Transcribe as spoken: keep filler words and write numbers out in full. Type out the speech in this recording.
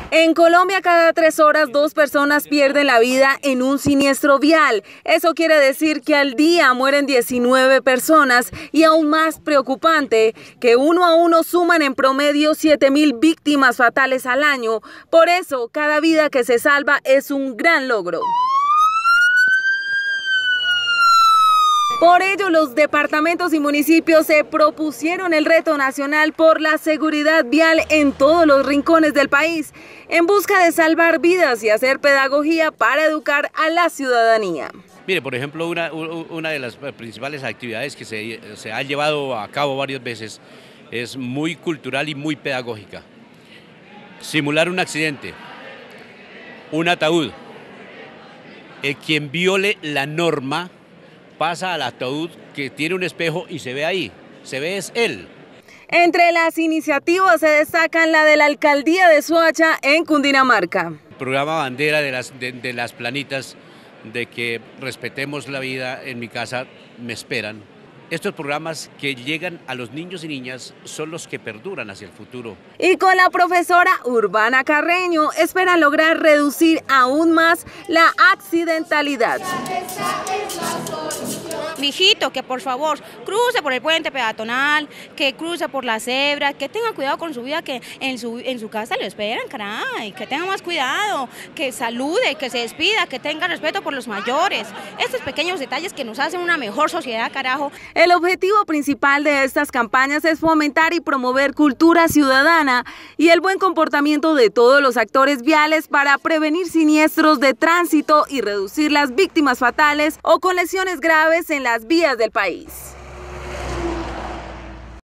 En Colombia, cada tres horas, dos personas pierden la vida en un siniestro vial. Eso quiere decir que al día mueren diecinueve personas y aún más preocupante, que uno a uno suman en promedio siete mil víctimas fatales al año. Por eso, cada vida que se salva es un gran logro. Por ello, los departamentos y municipios se propusieron el reto nacional por la seguridad vial en todos los rincones del país, en busca de salvar vidas y hacer pedagogía para educar a la ciudadanía. Mire, por ejemplo, una, una de las principales actividades que se, se ha llevado a cabo varias veces es muy cultural y muy pedagógica. Simular un accidente, un ataúd, el quien viole la norma pasa al ataúd que tiene un espejo y se ve ahí, se ve es él. Entre las iniciativas se destacan la de la alcaldía de Soacha en Cundinamarca. El programa bandera de las, de, de las planitas de que respetemos la vida, en mi casa me esperan. Estos programas que llegan a los niños y niñas son los que perduran hacia el futuro. Y con la profesora Urbana Carreño esperan lograr reducir aún más la accidentalidad. Mijito, que por favor cruce por el puente peatonal, que cruce por la cebra, que tenga cuidado con su vida, que en su, en su casa lo esperan, caray, que tenga más cuidado, que salude, que se despida, que tenga respeto por los mayores. Estos pequeños detalles que nos hacen una mejor sociedad, carajo. El objetivo principal de estas campañas es fomentar y promover cultura ciudadana y el buen comportamiento de todos los actores viales para prevenir siniestros de tránsito y reducir las víctimas fatales o con lesiones graves en las vías del país.